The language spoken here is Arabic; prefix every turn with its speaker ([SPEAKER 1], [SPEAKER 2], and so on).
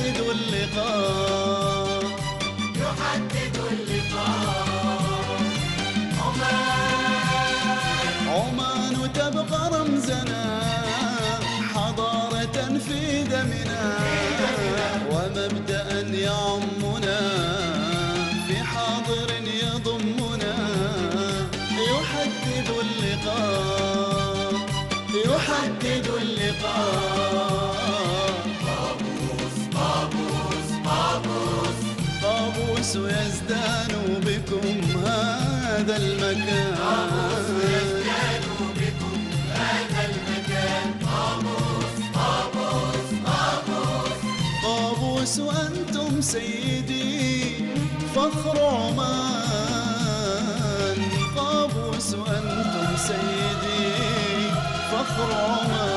[SPEAKER 1] يحدد اللقاء،
[SPEAKER 2] يحدد اللقاء.
[SPEAKER 1] عمان تبقى رمزنا، حضارة في دمنا، ومبدأ يعمنا، في حاضر يضمنا. يحدد اللقاء، يحدد اللقاء.
[SPEAKER 2] طابوس طابوس طابوس،
[SPEAKER 1] طابوس يزدان بكم هذا المكان،
[SPEAKER 2] يزداد بكم هذا المكان. طابوس طابوس طابوس،
[SPEAKER 1] طابوس وأنتم سيدي فخر عمان. طابوس وأنتم سيدي فخر عمان.